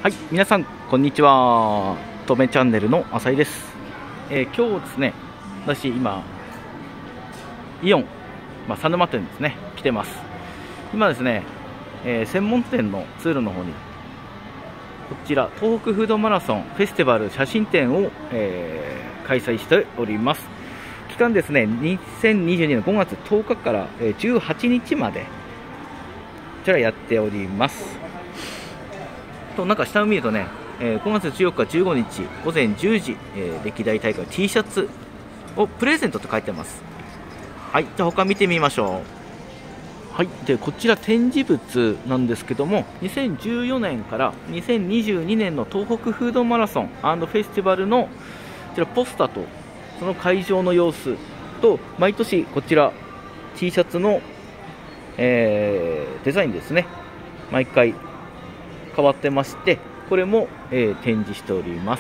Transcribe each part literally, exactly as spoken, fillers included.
はい、皆さんこんにちは。とめチャンネルの浅井です。えー、今日ですね、私今イオン、まあ、佐沼店ですね来てます。今ですね、えー、専門店の通路の方にこちら東北フードマラソンフェスティバル写真展を、えー、開催しております。期間ですね、にせんにじゅうにねんごがつとおかからじゅうはちにちまでこちらやっております。となんか下を見るとね、えー、ごがつじゅうよっかじゅうごにちごぜんじゅうじ、えー、歴代大会 T シャツをプレゼントと書いてます。はい、じゃあ他見てみましょう。はい、でこちら展示物なんですけども、にせんじゅうよねんからにせんにじゅうにねんの東北フードマラソン&フェスティバルのこちらポスターとその会場の様子と、毎年こちら T シャツの、えー、デザインですね、毎回変わってまして、これも、えー、展示しております。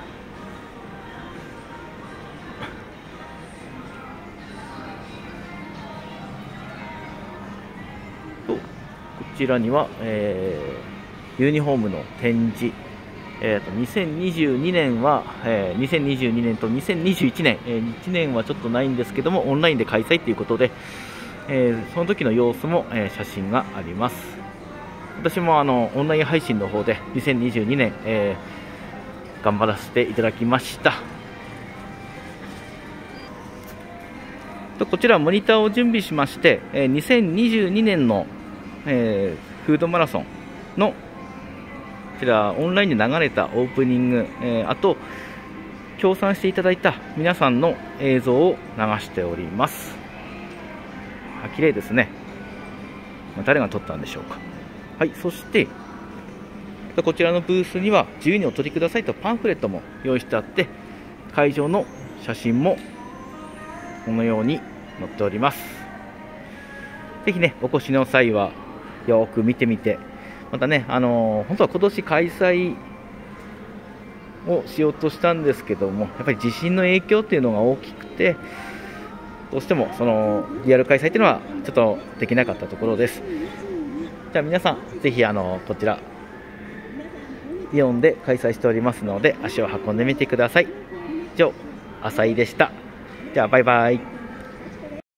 とこちらには、えー、ユニフォームの展示、えー、とにせんにじゅうにねんは、えー、にせんにじゅうにねんとにせんにじゅういちねん、えー、いちねんはちょっとないんですけどもオンラインで開催ということで、えー、その時の様子も、えー、写真があります。私もあのオンライン配信の方でにせんにじゅうにねん、えー、頑張らせていただきました。とこちらモニターを準備しまして、えー、にせんにじゅうにねんの、えー、フードマラソンのこちらオンラインで流れたオープニング、えー、あと協賛していただいた皆さんの映像を流しております。あ、綺麗ですね。誰が撮ったんでしょうか。はい、そしてこちらのブースには自由にお取りくださいとパンフレットも用意してあって、会場の写真もこのように載っております。ぜひね、お越しの際はよく見てみて、またね、あのー、本当は今年開催をしようとしたんですけども、やっぱり地震の影響っていうのが大きくて、どうしてもそのリアル開催っていうのはちょっとできなかったところです。じゃあ皆さんぜひあのこちらイオンで開催しておりますので足を運んでみてください。以上、浅井でした。じゃあバイバイ。